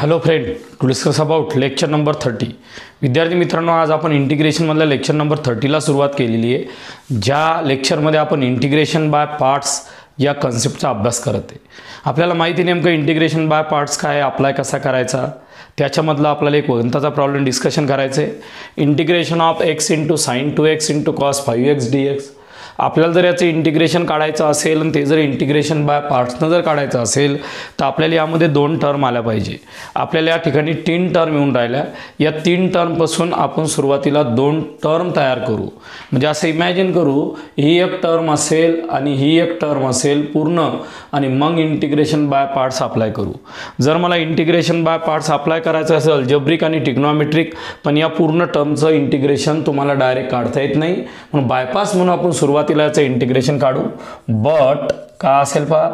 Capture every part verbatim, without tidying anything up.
Hello friend, to discuss about lecture number thirty. विद्यार्थी मित्रांनो, आज आपण इंटिग्रेशनमधल्या लेक्चर नंबर थर्टीला सुरुवात केलेली आहे. ज्या लेक्चरमध्ये आपण इंटिग्रेशन बाय पार्ट्स या कन्सेप्टचा अभ्यास करत आहे. आपल्याला माहिती नेमकं इंटिग्रेशन बाय पार्ट्स काय, अप्लाय कसा करायचा, त्याच्यामधला आपल्याला एक गणिताचा प्रॉब्लेम डिस्कशन करायचं आहे. Integration of x into sine two x into cos five x D x. आपल्याला जर याचं इंटिग्रेशन काढायचं असेल आणि ते जर इंटिग्रेशन बाय पार्ट्सनं जर काढायचं असेल तर आपल्याला यामध्ये दोन टर्म आल्या पाहिजे. आपल्याला या ठिकाणी तीन टर्म येऊन राहिल्या. या तीन टर्मपासून आपण सुरुवातीला दोन टर्म तयार करू. म्हणजे असं इमॅजिन करू, ही एक टर्म असेल आणि ही एक टर्म असेल पूर्ण, आणि मग इंटिग्रेशन बाय पार्ट्स अप्लाय करू. जर मला इंटिग्रेशन बाय पार्ट्स अप्लाय करायचं असेल अल्जेब्रिक आणि ट्रिग्नोमेट्रिक, पण या पूर्ण टर्मचं इंटिग्रेशन तुम्हाला डायरेक्ट काढता येत नाही, म्हणून बायपास म्हणून आपण सुरुवात याचं इंटिग्रेशन काढू. बट का असेल पहा,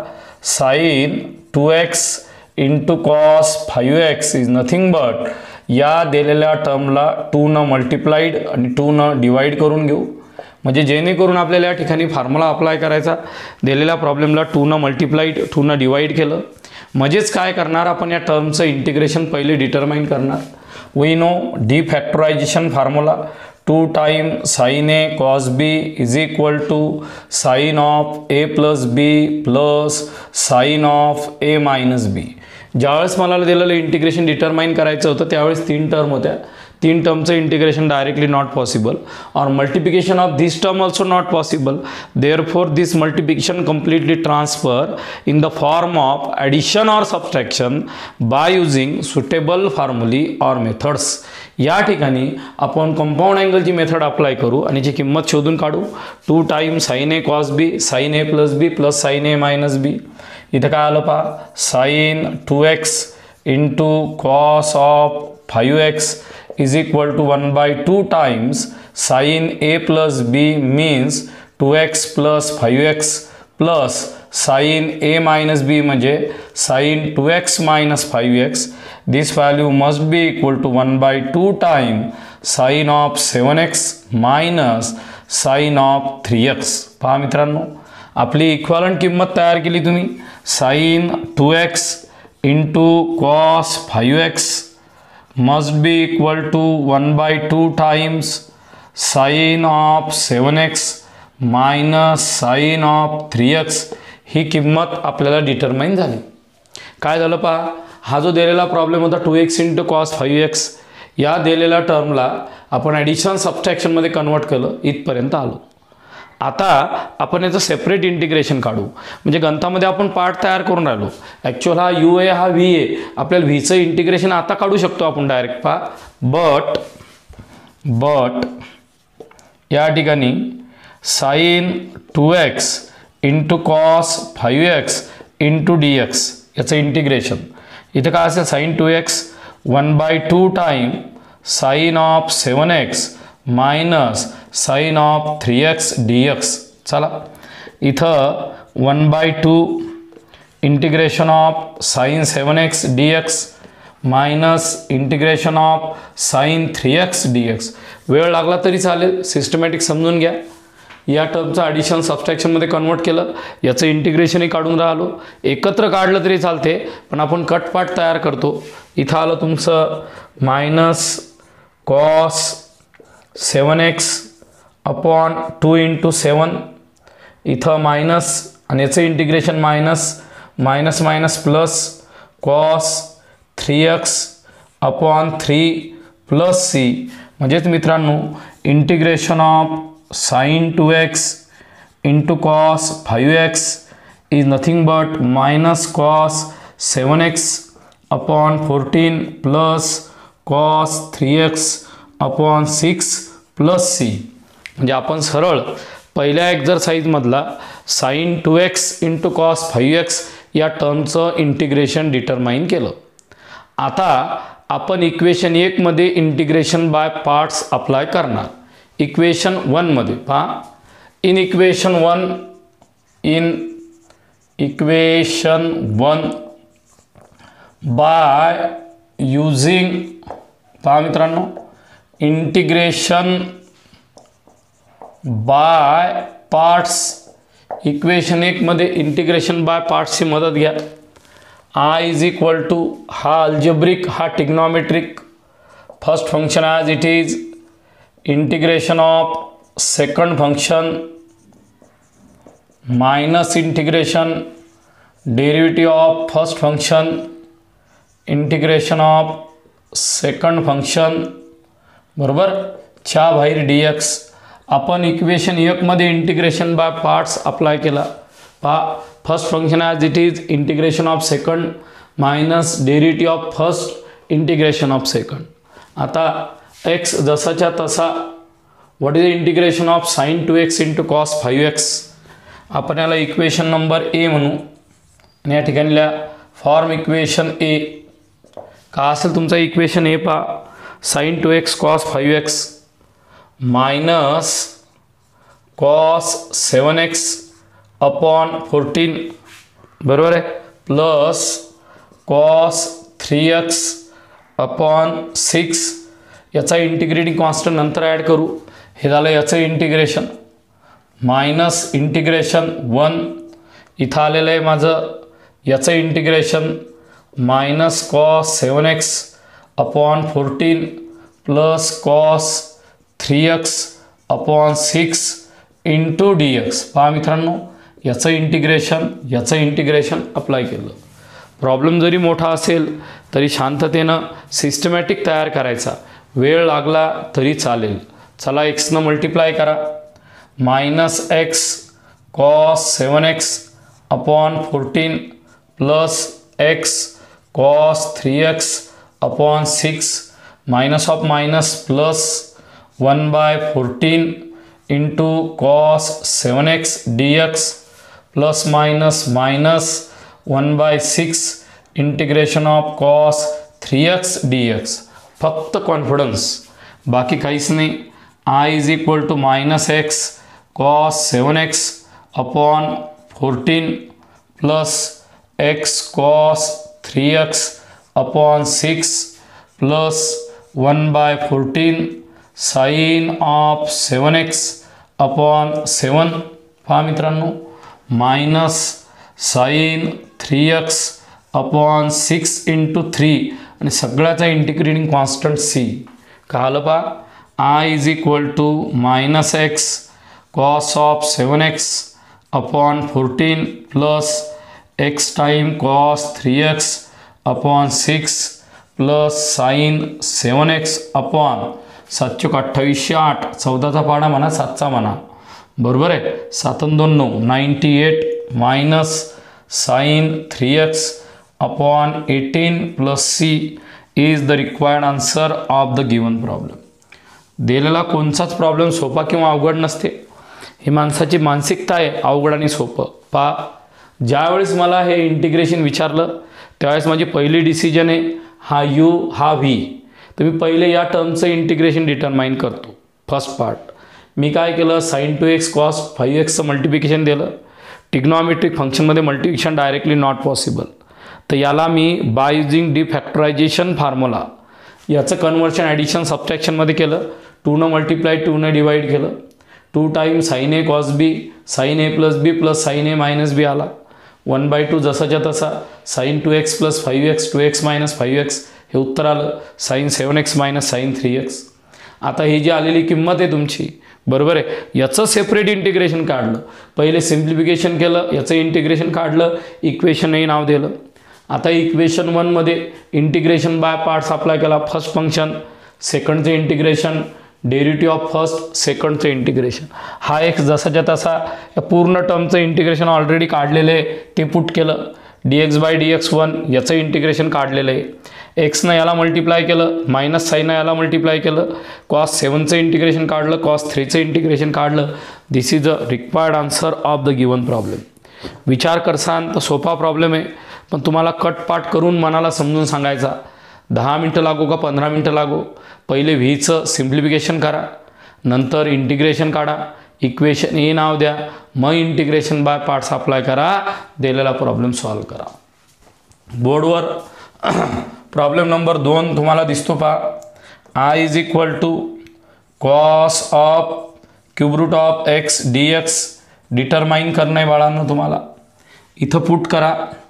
sine two x into cos five x is nothing but, या दिलेल्या टर्मला टू न मल्टिप्लाइड आणि टू न डिवाइड करून घेऊ. म्हणजे जेणेकरून आपल्याला या ठिकाणी फॉर्म्युला अप्लाय करायचा. दिलेल्या प्रॉब्लेमला टू न मल्टिप्लाइड टू न डिवाइड केलं म्हणजेच काय करणार, आपण या टर्मचं इंटिग्रेशन पहिले डिटरमाइन करणार. We know the factorisation formula, two time sine A cos B is equal to sine of A plus B plus sine of A minus B. ज्यावेळेस मला दिलेलं इंटिग्रेशन डिटरमाइन करायचं होतं त्यावेळेस तीन टर्म होत्या. तीन टर्मचं इंटिग्रेशन डायरेक्टली नॉट पॉसिबल, और multiplication of this term also not possible. Therefore this multiplication completely transfer in the form of addition or subtraction by using suitable formulae or methods. या ठिकाणी आपण कंपाऊंड अँगलची method apply करू आणि याची किंमत शोधून काढू. Two time sine A cos B sine A plus B plus sine A minus B. इथं काय आलं पहा, sine two x into cos of five x is equal to one by two times sin a plus b means two x plus five x plus sin a minus b म्हणजे sin two x minus five x. This value must be equal to one by two times sin of seven x minus sin of three x. पहा मित्रांनो, आपली equivalent किंमत तयार केली तुम्ही. sin two x into cos five x must be equal to one by two times sin of seven x minus sin of three x. ही किंमत आपल्याला determine झाली. काय झालं पहा, हा जो दिलेला प्रॉब्लेम होता two x into cos five x, या दिलेल्या टर्मला आपण ॲडिशन सबस्ट्रॅक्शनमध्ये कन्वर्ट केलं, इथपर्यंत आलो. आता आपण याचं सेपरेट इंटिग्रेशन काढू. म्हणजे गणितामध्ये आपण पार्ट तयार करून राहिलो. ॲक्च्युअल हा यू ए हा व्ही ए, आपल्याला व्हीचं इंटिग्रेशन आता काढू शकतो आपण डायरेक्ट. पहा, बट बट या ठिकाणी sine two x into cos five x into D x याचं इंटिग्रेशन. इथं काय असेल, sine two x one by two time sine of seven x minus sine of three x D x. चला, इथं one by two integration of sine seven x D x minus integration of sine three x D x. वेळ लागला तरी चालेल, systematic समजून घ्या. या टर्मचं addition सबस्ट्रॅक्शनमध्ये convert केलं, याचं इंटिग्रेशनही काढून राहिलो. एकत्र काढलं तरी चालते, पण आपण कटपाट तयार करतो. इथं आलं तुमचं minus cos seven x upon two into seven, इथं मायनस आणि याचं integration minus minus minus plus cos three x upon three plus C. म्हणजेच मित्रांनो, integration of sine two x into cos five x is nothing but minus cos seven x upon fourteen plus cos three x upon six plus C. म्हणजे आपण सरळ पहिल्या एक्झरसाइजमधला sine two x into cos five x या टर्मचं integration determine केलं. आता आपण इक्वेशन एकमध्ये इंटिग्रेशन बाय पार्ट्स अप्लाय करणार. इक्वेशन वनमध्ये पहा, in equation one in equation one by using, पहा मित्रांनो, इंटिग्रेशन बाय पार्ट्स. इक्वेशन एक मध्ये इंटिग्रेशन बाय पार्ट्सची मदत घ्या. आय इज इक्वल टू हा अल्जेब्रिक हा trigonometric first function as it is integration of second function minus integration derivative of first function integration of second function बरोबर च्या बाहेर डी एक्स. आपण इक्वेशन एकमध्ये इंटिग्रेशन बाय पार्ट्स अप्लाय केला. पहा first function as it is integration of second minus derivative of first integration of second. आता x जसाच्या तसा what is the integration of sine two x into cos five x. आपण याला equation number A म्हणू आणि या ठिकाणी form equation ए का असेल तुमचा इक्वेशन ए पहा sine two x cos five x minus cos seven x upon fourteen बरोबर आहे plus cos three x upon six. याचा इंटिग्रेटिंग कॉन्स्टंट नंतर ॲड करू. हे झालं याचं इंटिग्रेशन मायनस इंटिग्रेशन वन. इथं आलेलं आहे माझं याचं integration minus cos seven x upon fourteen plus cos three x upon six into D x. पहा मित्रांनो याचं इंटिग्रेशन याचं इंटिग्रेशन अप्लाय केलं. प्रॉब्लेम जरी मोठा असेल तरी शांततेनं सिस्टमॅटिक तयार करायचा. वेळ लागला तरी चालेल. चला एक्सनं मल्टिप्लाय करा. Minus x cos seven x upon fourteen plus x cos three x upon six minus of minus plus one by fourteen into cos seven x D x plus minus minus one by six integration of cos three x D x. फक्त confidence बाकी काहीच नाही. I is equal to minus x cos seven x upon fourteen plus x cos three x upon six plus one by fourteen sine of seven x upon seven. पहा मित्रांनो minus sine three x upon six into three आणि सगळ्याचा integrating constant C. कळालं पहा. I is equal to minus x cos of seven x upon fourteen plus x time cos three x upon six plus sine seven x upon सातशे अठ्ठावीसशे आठ चौदाचा पाडा म्हणा सातचा म्हणा बरोबर आहे. सातन दोन नऊ ninety eight minus sine three x upon eighteen plus C is the required answer of the given problem. दिलेला कोणताच प्रॉब्लेम सोपा किंवा अवघड नसते. ही माणसाची मानसिकता आहे अवघड आणि सोपं. पहा ज्यावेळेस मला हे इंटिग्रेशन विचारलं त्यावेळेस माझी पहिली डिसिजन आहे हा यू हा व्ही. तर मी पहिले या टर्मचं इंटिग्रेशन डिटरमाइन करतो. फर्स्ट पार्ट मी काय केलं sine two x cos five एक्सचं मल्टिप्लिकेशन दिलं. टिग्नॉमेट्रिक फंक्शनमध्ये मल्टिप्लिकेशन डायरेक्टली नॉट पॉसिबल. तर याला मी by using the factorisation formula याचं कन्वर्शन ॲडिशन सबट्रॅक्शनमध्ये केलं. टूनं मल्टिप्लाय टूनं डिवाइड केलं. Two time sine A cos B sine A plus B plus sine A minus B आला. वन बाय टू जसाच्या तसा sine two X plus five X two X minus five X हे उत्तर आलं. Sine seven x minus sine three X. आता ही जी आलेली किंमत आहे तुमची बरोबर आहे याचं सेपरेट इंटिग्रेशन काढलं. पहिले सिम्प्लिफिकेशन केलं याचं इंटिग्रेशन काढलं इक्वेशन हे नाव दिलं. आता इक्वेशन वनमध्ये इंटिग्रेशन बाय पार्ट्स अप्लाय केला. फर्स्ट फंक्शन सेकंडचं इंटिग्रेशन डेरिव्हेटिव्ह ऑफ फर्स्ट सेकंडचं इंटिग्रेशन. हा एक्स जसाच्या तसा या पूर्ण टर्मचं इंटिग्रेशन ऑलरेडी काढलेलं आहे ते पुट केलं. D x by D x one याचं इंटिग्रेशन काढलेलं आहे. एक्सनं याला मल्टिप्लाय केलं मायनस साईनं याला मल्टिप्लाय केलं. कॉस सेवनचं इंटिग्रेशन काढलं कॉस थ्रीचं इंटिग्रेशन काढलं. This is a required answer of the given problem. विचार करसान तर सोपा प्रॉब्लेम आहे पण तुम्हाला कटपाट करून मनाला समजून सांगायचा. दहा मिनटं लागो का पंधरा मिनटं लागो पहिले व्हीचं सिम्प्लिफिकेशन करा नंतर इंटिग्रेशन काढा इक्वेशन ए नाव द्या मग इंटिग्रेशन बाय पार्ट्स अप्लाय करा दिलेला प्रॉब्लेम सॉल्व करा. बोर्डवर प्रॉब्लेम नंबर दोन तुम्हाला दिसतो पहा. I is equal to cos of cube root of X D X determine करणं आहे बाळांनो तुम्हाला. इथं पुट करा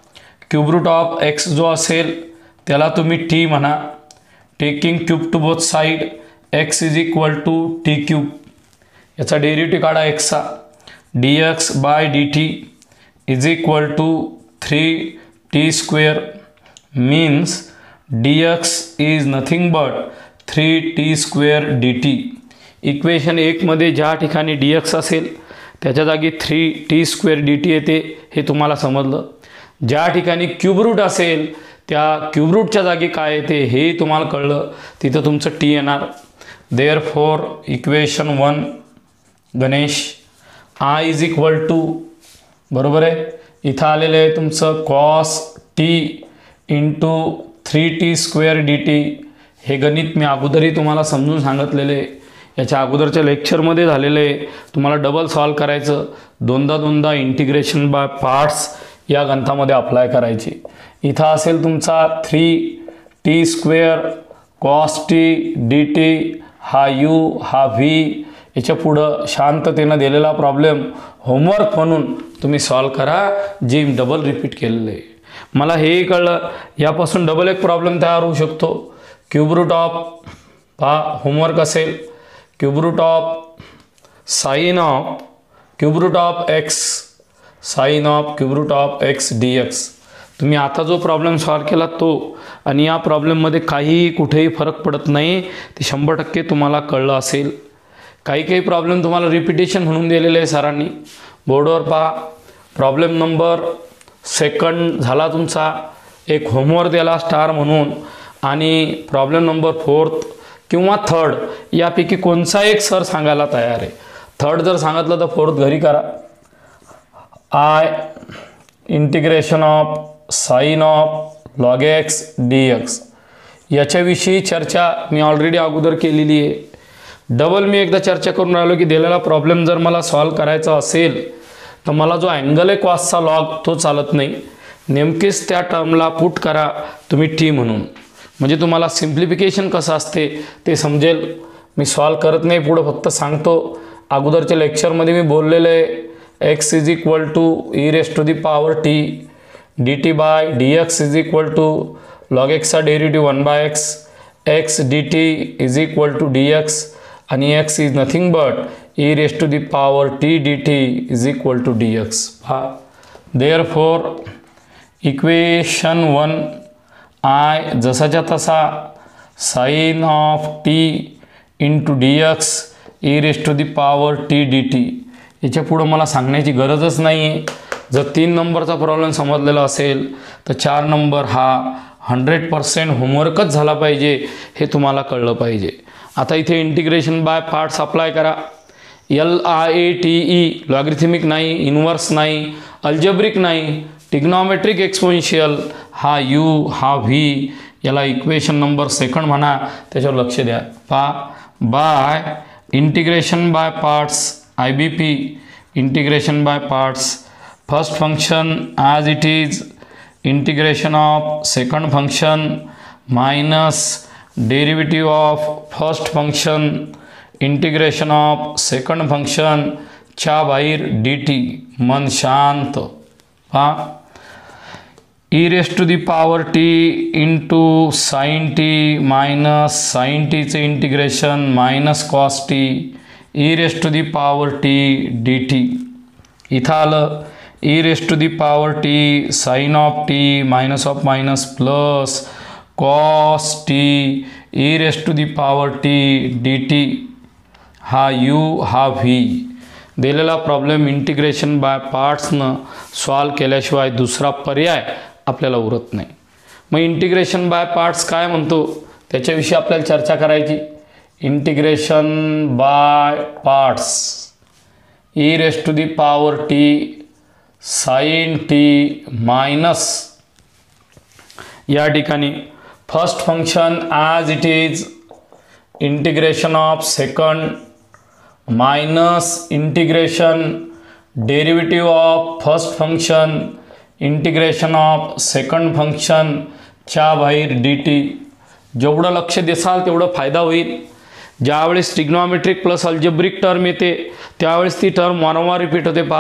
क्यूब रूट ऑफ एक्स जो असेल त्याला तुम्ही टी म्हणा. Taking cube to both side X is equal to T cube. याचा डेरिव्हेटिव्ह काढा एक्सचा. D x by D T is equal to three T square means D x is nothing but three T square D T. Equation एकमध्ये ज्या ठिकाणी D X असेल त्याच्या जागी three T square D T येते हे तुम्हाला समजलं. ज्या ठिकाणी क्यूब रूट असेल त्या क्यूब रूटच्या जागी काय येते हे तुम्हाला कळलं. तिथं तुमचं टी येणार. Therefore equation one Ganesh I is equal to बरोबर आहे. इथं आलेलं आहे तुमचं cos T into three T square D T. हे गणित मी अगोदरही तुम्हाला समजून सांगितलेले आहे. याच्या अगोदरच्या लेक्चरमध्ये झालेलं आहे. तुम्हाला डबल सॉल्व करायचं. दोनदा दोनदा इंटिग्रेशन बाय पार्ट्स या गणितामध्ये अप्लाय करायची. इथं असेल तुमचा three T square cos T D T. हा यू हा व्ही. याच्या पुढं शांततेनं दिलेला प्रॉब्लेम होमवर्क म्हणून तुम्ही सॉल्व करा जे डबल रिपीट केलेलं आहे. मला हेही कळलं यापासून डबल एक प्रॉब्लेम तयार होऊ शकतो. क्यूब रूट ऑफ पहा होमवर्क असेल cube root of sine of cube root of x sine of cube root of X D X. तुम्ही आता जो प्रॉब्लेम सॉल्व केला तो आणि या प्रॉब्लेममध्ये काहीही कुठेही फरक पडत नाही ते शंभर टक्के तुम्हाला कळलं असेल. काही काही प्रॉब्लेम तुम्हाला रिपिटेशन म्हणून दिलेले आहे सरांनी. बोर्डवर पहा. प्रॉब्लेम नंबर सेकंड झाला तुमचा. एक होमवर्क दिला स्टार म्हणून आणि प्रॉब्लेम नंबर फोर्थ किंवा थर्ड यापैकी कोणचा एक सर सांगायला तयार आहे. थर्ड जर सांगितलं तर फोर्थ घरी करा. I integration of sine of log X D X याच्याविषयी चर्चा मी ऑलरेडी अगोदर केलेली आहे. डबल मी एकदा चर्चा करून राहिलो की दिलेला प्रॉब्लेम जर मला सॉल्व करायचा असेल तर मला जो अँगल आहे कॉसचा लॉग तो चालत नाही. नेमकेच त्या टर्मला पुट करा तुम्ही टी म्हणून. म्हणजे तुम्हाला सिम्प्लिफिकेशन कसं असते ते समजेल. मी सॉल्व करत नाही पुढं फक्त सांगतो. अगोदरच्या लेक्चरमध्ये मी बोललेलं आहे X is equal to E raise to the power T D T by D x is equal to log एक्सचा derivative one by X X D T is equal to D X आणि X is nothing but E raise to the power T D T is equal to D X. हा therefore equation one I जसाच्या तसा sine of T into D X E raise to the power T D T. याच्या पुढं मला सांगण्याची गरजच नाही आहे. जर तीन नंबरचा प्रॉब्लेम समजलेला असेल तर चार नंबर हा हंड्रेड पर्सेंट होमवर्कच झाला पाहिजे हे तुम्हाला कळलं पाहिजे. आता इथे इंटिग्रेशन बाय पार्ट्स अप्लाय करा. L I A T E logarithmic नाही, इन्व्हर्स नाही, अल्जेब्रिक नाही, टिग्नॉमेट्रिक एक्सपोनेन्शियल. हा यू हा व्ही याला इक्वेशन नंबर सेकंड म्हणा. त्याच्यावर लक्ष द्या. पा by integration by parts I B P integration by parts. First function as it is integration of second function minus derivative of first function integration of second function च्या बाहेर D T. मन शांत. पहा E raise to the power T into sine T minus sine टीचे integration minus cos T E raise to the power T D T. इथं आलं E raise to the power T sine of T minus of minus plus cos T E raise to the power T D T. हा you हा V. दिलेला problem integration by पार्ट्सनं solve केल्याशिवाय दुसरा पर्याय आपल्याला उरत नाही. मग इंटिग्रेशन बाय पार्ट्स काय म्हणतो त्याच्याविषयी आपल्याला चर्चा करायची. Integration by parts E raise to the power T sine T minus या ठिकाणी first function as it is integration of second minus integration derivative of first function integration of second function च्या बाहेर डी टी. जेवढं लक्ष देसाल तेवढं फायदा होईल. ज्यावेळेस ट्रिग्नॉमेट्रिक प्लस अल्जेब्रिक टर्म येते त्यावेळेस ती टर्म वारंवार रिपीट होते. पहा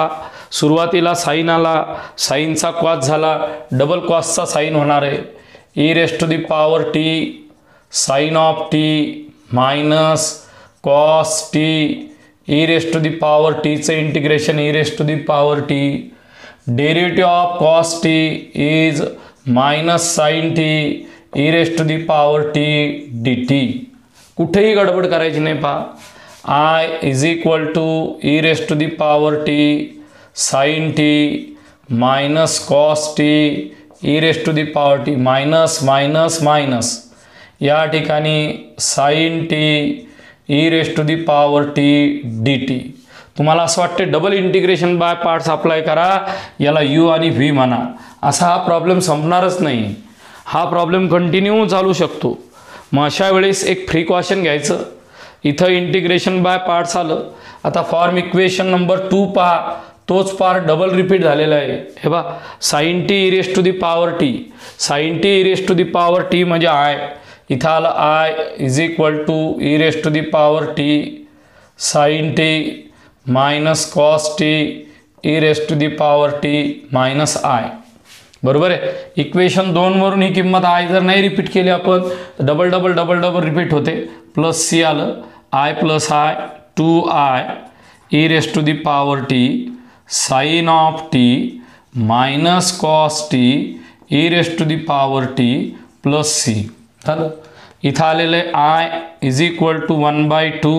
सुरुवातीला साईन आला, साईनचा कॉस झाला, डबल कॉसचा साईन होणार आहे. E raise to the power T sine of T minus cos T E raise to the power टीचं integration E raise to the power T. Derivative of cos T is minus sine T E raise to the power T D T. कुठेही गडबड करायची नाही. पहा, I is equal to E raise to the power T sine T minus cos T E raise to the power T minus minus minus या ठिकाणी sine T E raise to the power T D T. तुम्हाला असं वाटते double integration by parts apply करा, याला you आणि V म्हणा, असा हा प्रॉब्लेम संपणारच नाही. हा प्रॉब्लेम कंटिन्यू चालू शकतो. मग अशा वेळेस एक प्रिकॉशन घ्यायचं. इथं इंटिग्रेशन बाय पार्ट्स आलं. आता फॉर्म इक्वेशन नंबर टू पहा, तोच पार्ट डबल रिपीट झालेला आहे. हे बा, sine T E raise to the power T, sine T E raise to the power T म्हणजे आय. इथं आलं I is equal to E raise to the power T sine T minus cos T E raise to the power T minus I. बरोबर आहे. Equation दोनवरून ही किंमत I जर नाही repeat केली आपण, double double double double repeat होते. Plus C आलं, I plus I two I E raise to the power T sine of T minus cos T E raise to the power T plus C झालं. इथं आलेलं आहे I is equal to one by two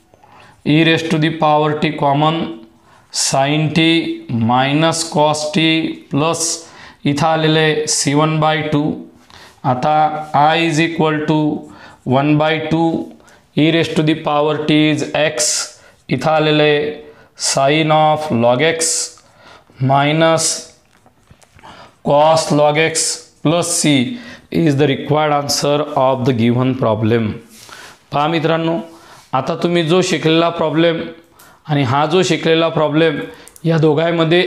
E raise to the power T common sine T minus cos T plus इथं आलेलं आहे C one by two. आता I is equal to one by two E raise to the power T is X. इथं आलेलं आहे sine of log X minus cos log X plus C is the required answer of the given problem. पहा मित्रांनो, आता तुम्ही जो शिकलेला problem आणि हा जो शिकलेला प्रॉब्लेम या दोघांमध्ये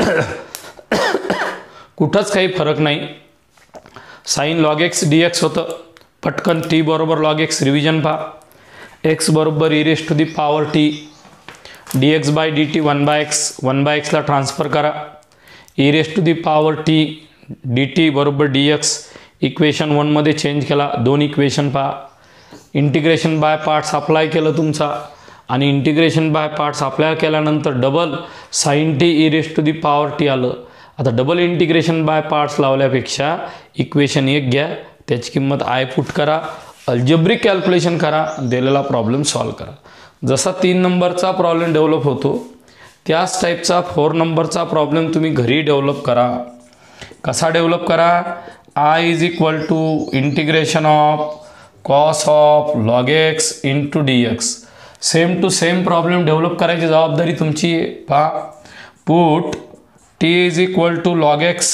कुठंच काही फरक नाही. Sine log X D X होतं. पटकन टी बरोबर लॉग एक्स रिव्हिजन पहा. एक्स बरोबर E raise to the power T D x by D T one by X, one by एक्सला ट्रान्सफर करा. E raise to the power T D T बरोबर D x equation वनमध्ये change केला. दोन equation पहा. Integration by parts apply केलं तुमचा आणि इंटिग्रेशन बाय पार्ट्स अप्लाय केल्यानंतर double sine T E raise to the power T आलं. आता डबल इंटिग्रेशन बाय पार्ट्स लावल्यापेक्षा इक्वेशन एक घ्या, त्याची किंमत आय पुट करा, अल्जेब्रिक कॅल्क्युलेशन करा, दिलेला प्रॉब्लेम सॉल्व करा. जसा तीन नंबरचा प्रॉब्लेम डेव्हलप होतो त्याच टाईपचा फोर नंबरचा प्रॉब्लेम तुम्ही घरी डेव्हलप करा. कसा डेव्हलप करा? I is equal to integration of cos of log x into D x. Same to same problem develop करायची जबाबदारी तुमची आहे. पहा, put t is equal to log x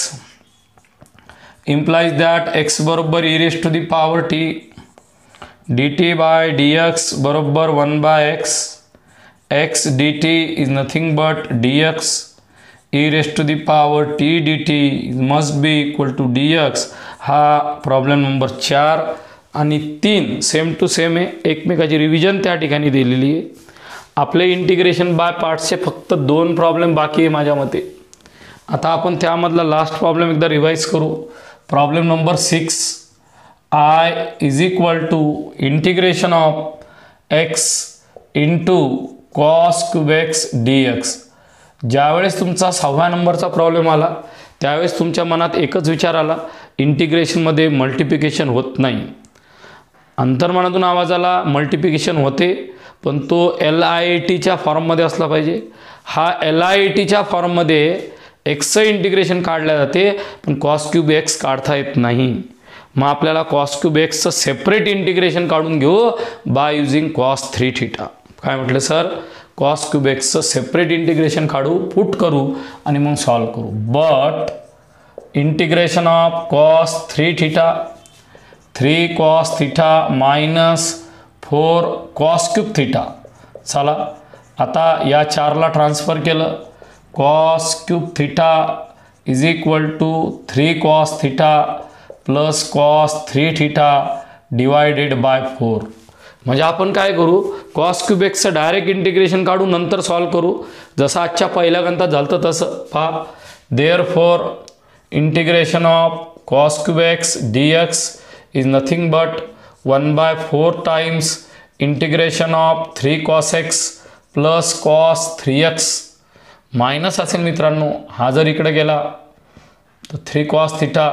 implies that x बरोबर e raised to the power t dt by dx बरोबर one by x x dt is nothing but dx e raised to the power t dt must be equal to dx. हा problem number चार आणि तीन same to same आहे. एकमेकाची revision त्या ठिकाणी दिलेली आहे. आपले इंटिग्रेशन बाय पार्ट्सचे फक्त दोन प्रॉब्लेम बाकी आहे माझ्या मते. आता आपण त्यामधला लास्ट प्रॉब्लेम एकदा रिवाइज करू. Problem number six, I is equal to integration of x into cos cube x D X. ज्यावेळेस तुमचा सहाव्या नंबरचा प्रॉब्लेम आला त्यावेळेस तुमच्या मनात एकच विचार आला, इंटिग्रेशनमध्ये मल्टिप्लिकेशन होत नाही. अंतर्मनातून आवाज आला मल्टिप्लिकेशन होते, पण तो एल आय ए टीच्या फॉर्ममध्ये असला पाहिजे. हा एल आय ए टीच्या फॉर्ममध्ये एक्सचं इंटिग्रेशन काढल्या जाते, पण कॉस क्यूब एक्स काढता येत नाही. मग आपल्याला कॉस क्यूब एक्सचं सेपरेट इंटिग्रेशन काढून घेऊ by using cos three theta. काय म्हटलं सर? कॉस क्यूब एक्सचं सेपरेट इंटिग्रेशन काढू, पुट करू आणि मग सॉल्व करू. But integration of cos three theta three cos theta minus four cos cube theta. चला आता या चारला ट्रान्सफर केलं. Cos cube theta is equal to three cos theta plus cos three theta divided by four. म्हणजे आपण काय करू, cos cube एक्सचं डायरेक्ट इंटिग्रेशन काढू, नंतर सॉल्व करू, जसं आजच्या पहिल्या गणितात झालं तर तसं. पहा, therefore integration of cos cube x D x is nothing but one by four times integration of three cos X plus cos three X minus असेल मित्रांनो. हा जर इकडे गेला तर three cos theta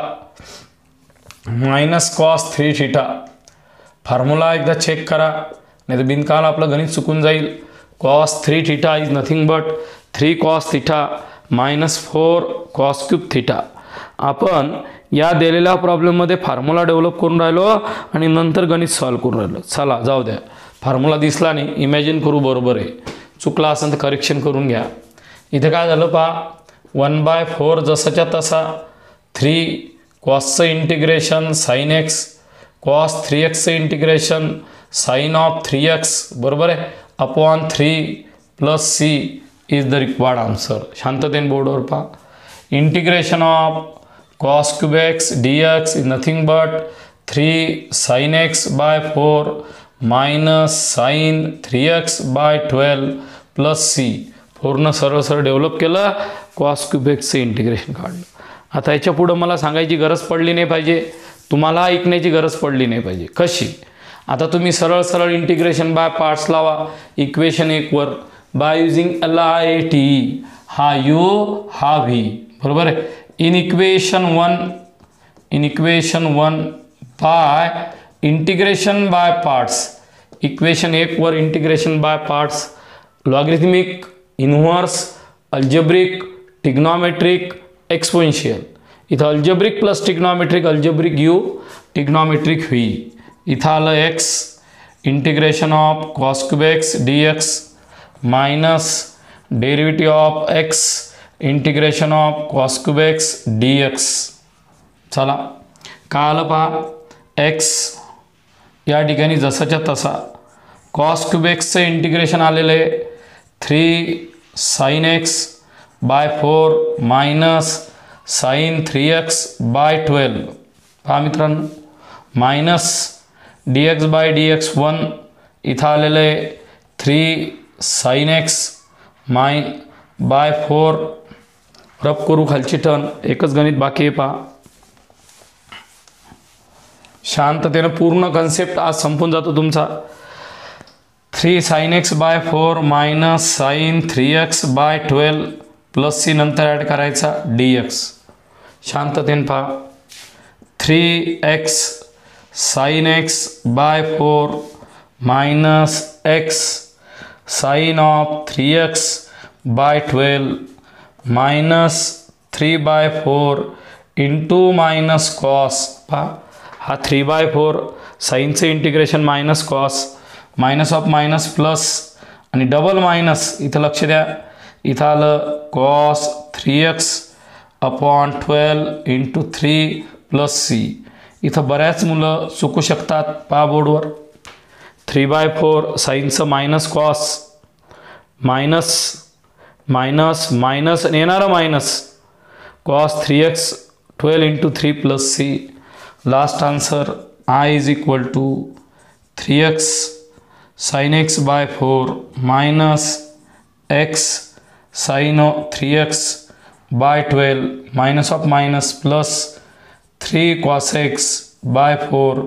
minus cos three theta. Formula एकदा check करा, नाही तर बिनकाल आपलं गणित चुकून जाईल. Cos three theta is nothing but three cos theta minus four cos cube theta. आपण या दिलेल्या प्रॉब्लेममध्ये फॉर्म्युला डेव्हलप करून राहिलो आणि नंतर गणित सॉल्व करून राहिलो. चला जाऊ द्या, फॉर्म्युला दिसला नाही, इमॅजिन करू बरोबर आहे, चुकला असेल तर करेक्शन करून घ्या. इथे काय झालं पहा, वन बाय फोर जसाच्या तसा थ्री कॉसचं integration sine x cos three एक्सचं integration sine of three x बरोबर आहे upon three plus C is the required answer. शांततेने बोर्डवर पहा. Integration of cos cube x D x is nothing but three sine x by four minus sine three x by twelve plus C. पूर्ण सरळ सरळ develop केलं, cos cube एक्सचं integration काढलं. आता याच्या पुढं मला सांगायची गरज पडली नाही पाहिजे, तुम्हाला ऐकण्याची गरज पडली नाही पाहिजे. कशी? आता तुम्ही सरळ सरळ इंटिग्रेशन बाय पार्ट्स लावा इक्वेशन एकवर by using L I T. हा यू हा व्ही बरोबर आहे. In equation one in equation one by integration by parts, equation एकवर integration by parts logarithmic inverse algebraic trigonometric exponential. इथं algebraic plus trigonometric algebraic u trigonometric v. इथं आलं x integration of cos cube x D x minus derivative of x integration of cos cube x D x. चला काय आलं पहा, x या ठिकाणी जसाच्या तसा कॉस क्यूब एक्सचं इंटिग्रेशन आलेलं आहे three sine x by four minus sine three x by twelve. पहा मित्रांनो, minus d x by D x one. इथं आलेलं आहे three sine x my by four. Rub करू खालची टर्न, एकच गणित बाकी आहे पहा. शांततेनं पूर्ण कन्सेप्ट आज संपून जातो तुमचा. Three sine x by four minus sine three x by twelve plus C नंतर ॲड करायचा डी एक्स. शांततेने पहा. Three x sine x by four minus x sine of three x by twelve minus three by four into minus cos. पहा, हा three by four साईनचं integration minus cos minus of minus plus आणि double minus. इथं लक्ष द्या, इथं आलं cos three x upon twelve into three plus C. इथं बऱ्याच मुलं चुकू शकतात. पहा बोर्डवर, थ्री बाय फोर साईनचं minus cos minus minus minus येणारं minus cos three x twelve into three plus C. Last answer I is equal to three x sine x by four minus x sine three x by twelve minus of minus plus three cos x by four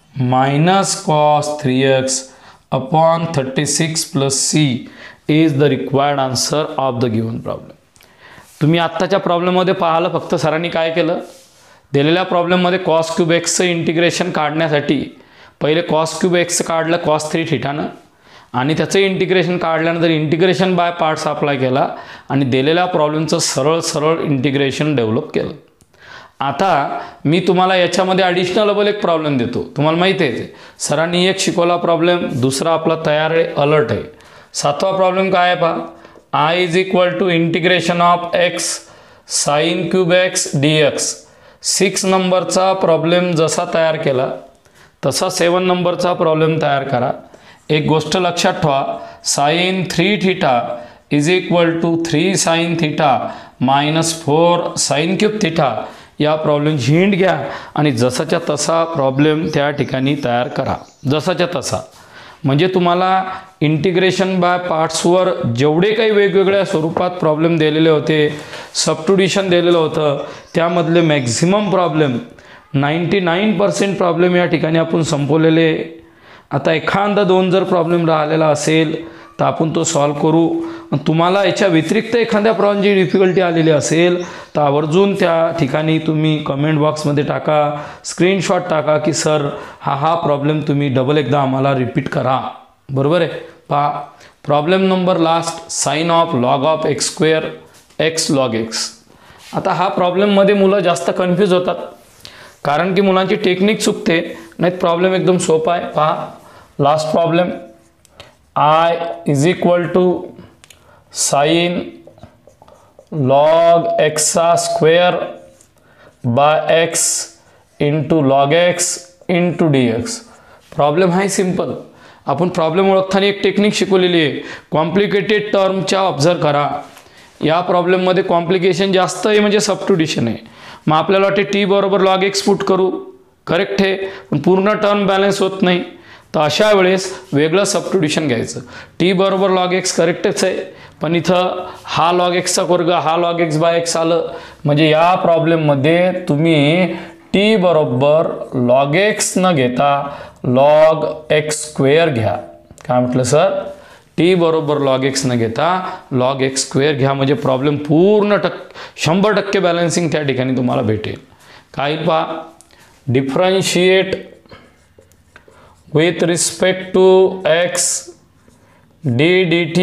minus cos three x upon thirty six plus C is the required answer of the given problem. तुम्ही आत्ताच्या प्रॉब्लेममध्ये पाहिलं फक्त सरांनी काय केलं, दिलेल्या प्रॉब्लेममध्ये कॉस क्यूब एक्सचं इंटिग्रेशन काढण्यासाठी पहिले कॉस क्यूब एक्स काढलं कॉस थ्री थिटानं आणि त्याचं इंटिग्रेशन काढल्यानंतर इंटिग्रेशन बाय पार्ट्स अप्लाय केला आणि दिलेल्या प्रॉब्लेमचं सरळ सरळ इंटिग्रेशन डेव्हलप केलं. आता मी तुम्हाला याच्यामध्ये ॲडिशनल डबल एक प्रॉब्लेम देतो. तुम्हाला माहिती आहे ते सरांनी एक शिकवला प्रॉब्लेम, दुसरा आपला तयार आहे अलर्ट आहे. सातवा प्रॉब्लेम काय आहे पहा, I is equal to integration of x sine cube x D x. Six नंबरचा प्रॉब्लेम जसा तयार केला तसा सेवन नंबरचा प्रॉब्लेम तयार करा. एक गोष्ट लक्षात ठेवा, sine three theta is equal to three sine theta minus four sine cube theta या प्रॉब्लेमची हिंट घ्या आणि जसाच्या तसा प्रॉब्लेम त्या ठिकाणी तयार करा. जसाच्या तसा म्हणजे तुम्हाला इंटिग्रेशन बाय पार्ट्सवर जेवढे काही वेगवेगळ्या स्वरूपात प्रॉब्लेम दिलेले होते, सबस्टिट्यूशन दिलेलं होतं, त्यामधले maximum problem ninety nine percent problem या ठिकाणी आपण संपवलेले. आता एखादा दोन जर प्रॉब्लेम राहिलेला असेल तर आपण तो सॉल्व करू. तुम्हाला याच्या व्यतिरिक्त एखाद्या प्रॉब्लेमची डिफिकल्टी आलेली असेल तर आवर्जून त्या ठिकाणी तुम्ही कमेंट बॉक्समध्ये टाका, स्क्रीनशॉट टाका की सर हा हा प्रॉब्लेम तुम्ही डबल एकदा आम्हाला रिपीट करा. बरोबर आहे. पहा problem number last, sine of log of x square x log x. आता हा प्रॉब्लेममध्ये मुलं जास्त कन्फ्यूज होतात कारण की मुलांची टेक्निक चुकते, नाही प्रॉब्लेम एकदम सोपा आहे. पहा last problem, I is equal to sine log x square by x into log x into D x. Problem आहे सिम्पल. आपण प्रॉब्लेम ओळखताना एक टेक्निक शिकवलेली आहे, कॉम्प्लिकेटेड टर्मच्या ऑब्झर्व करा. या प्रॉब्लेममध्ये कॉम्प्लिकेशन जास्त आहे म्हणजे सबस्टिट्यूशन आहे. मग आपल्याला वाटते टी बरोबर लॉग एक्स पुट करू, करेक्ट आहे, पण पूर्ण टर्म बॅलन्स होत नाही. तर अशा वेळेस वेगळं सबस्टिट्यूशन घ्यायचं. टी बरोबर लॉग एक्स करेक्टच आहे, पण इथं हा लॉग एक्सचा वर्ग हा लॉग एक्स बाय एक्स आलं. म्हणजे या प्रॉब्लेममध्ये तुम्ही टी बरोबर लॉग एक्स न घेता लॉग एक्स स्क्वेअर घ्या. काय म्हटलं सर? टी बरोबर लॉग एक्स न घेता लॉग एक्स स्क्वेअर घ्या. म्हणजे प्रॉब्लेम पूर्ण टक्के शंभर टक्के बॅलन्सिंग त्या ठिकाणी तुम्हाला भेटेल. काय पहा, differentiate with respect to x d dt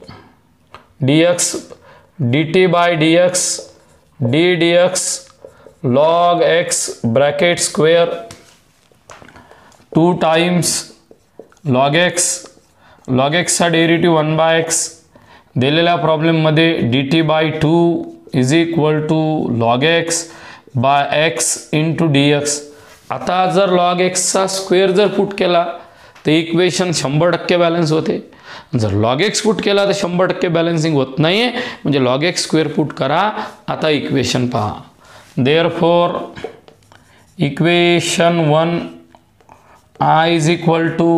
dx dt by dx d dx log x bracket square two times log x log x चा डेरिव्हेटिव्ह वन बाय एक्स दिलेल्या प्रॉब्लेममध्ये dt by two is equal to log x by x into D x. आता जर log एक्सचा square जर put केला तर equation शंभर टक्के बॅलन्स होते. जर लॉग एक्स पुट केला तर शंभर टक्के बॅलन्सिंग होत नाही आहे. म्हणजे लॉग एक्स स्क्वेअर पुट करा. आता इक्वेशन पहा. Therefore equation one, I is equal to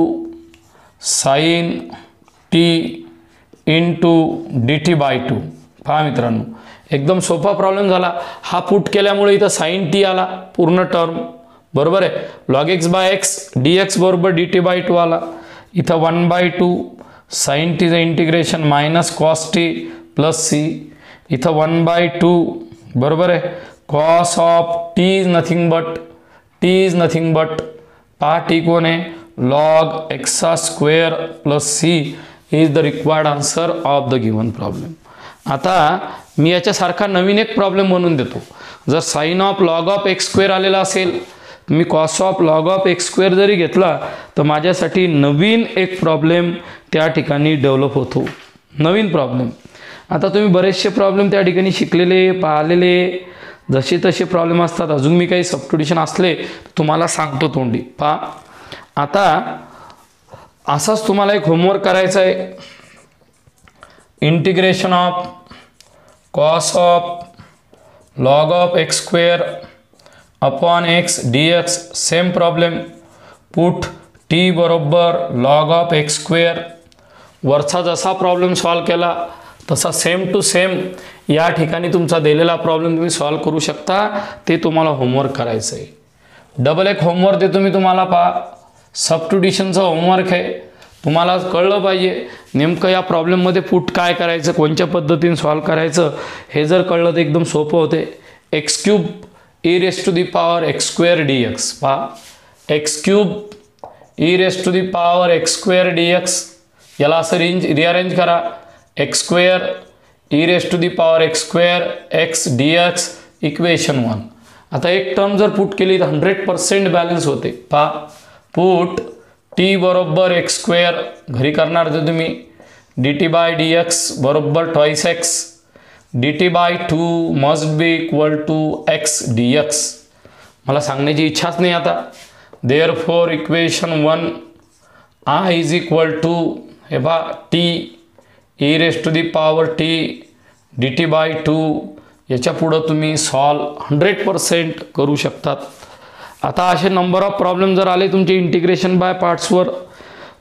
sine t into d T by two. पहा मित्रांनो, एकदम सोपा प्रॉब्लेम झाला. हा पुट केल्यामुळे इथं साइन टी आला पूर्ण टर्म. बरोबर आहे. Log x by x D x बरोबर डी टी बाय टू आला. इथं वन बाय टू साइन टीचं integration minus cos T plus C. इथं वन बाय टू बरोबर आहे. Cos of t is nothing but t is nothing but पहा t कोण आहे? Log x square plus C is the required answer of the given problem. आता मी याच्यासारखा नवीन एक प्रॉब्लेम बनवून देतो. जर sign of log of x square आलेला असेल, मी cos of log of x square जरी घेतला तर माझ्यासाठी नवीन एक प्रॉब्लेम त्या ठिकाणी डेव्हलप होतो. नवीन प्रॉब्लेम. आता तुम्ही बरेचसे प्रॉब्लेम त्या ठिकाणी शिकलेले पाहिलेले, जसे तसे प्रॉब्लेम असतात. अजून मी काही सबस्टिट्यूशन असले तुम्हाला सांगतो तोंडी. पहा आता असाच तुम्हाला एक होमवर्क करायचा आहे. Integration of cos of log of x square upon x D x. Same problem. Put t बरोबर लॉग ऑफ एक्स स्क्वेअर. वरचा जसा प्रॉब्लेम सॉल्व केला तसा सेम टू सेम या ठिकाणी तुमचा दिलेला प्रॉब्लेम तुम्ही सॉल्व करू शकता. ते तुम्हाला होमवर्क करायचं आहे. डबल एक होमवर्क देतो मी तुम्हाला. पहा सबस्टिट्यूशनचा होमवर्क आहे. तुम्हाला कळलं पाहिजे नेमकं या प्रॉब्लेममध्ये पुट काय करायचं, कोणत्या पद्धतीने सॉल्व करायचं. हे जर कळलं तर एकदम सोपं होते. X cube e raise to the power x square d x. पहा x cube e raise to the power x square d x. याला असं रेंज रिअरेंज करा. X square e raise to the power x square x D x equation one. आता एक term जर put केली तर hundred percent balance होते. पहा पुट टी बरोबर एक्स स्क्वेअर घरी करणार तर तुम्ही d T by D x बरोबर twice x D T by two must be equal to x D x. मला सांगण्याची इच्छाच नाही आता. Therefore equation one I is equal to हे बा t E raise to the power T D T by two. याच्या पुढं तुम्ही सॉल्व हंड्रेड पर्सेंट करू शकतात. आता असे नंबर ऑफ प्रॉब्लेम जर आले तुमचे इंटिग्रेशन बाय पार्ट्सवर,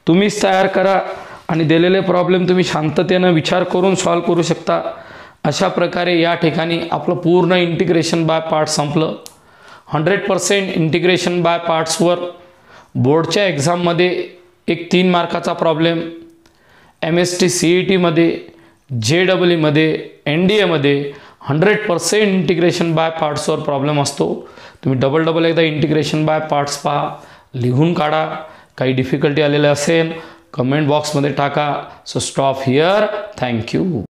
तुम्हीच तयार करा आणि दिलेले प्रॉब्लेम तुम्ही शांततेनं विचार करून सॉल्व करू शकता. अशा प्रकारे या ठिकाणी आपलं पूर्ण इंटिग्रेशन बाय पार्ट्स संपलं. हंड्रेड पर्सेंट इंटिग्रेशन बाय पार्ट्सवर बोर्डच्या एक्झाममध्ये एक तीन मार्काचा प्रॉब्लेम, M S T C E टीमध्ये, जे डबल ईमध्ये, एन डी एमध्ये हंड्रेड पर्सेंट इंटिग्रेशन बाय पार्ट्सवर प्रॉब्लेम असतो. तुम्ही डबल डबल एकदा इंटिग्रेशन बाय पार्ट्स पहा, लिहून काढा. काही डिफिकल्टी आलेलं असेल कमेंट बॉक्समध्ये टाका. So stop here. थँक्यू.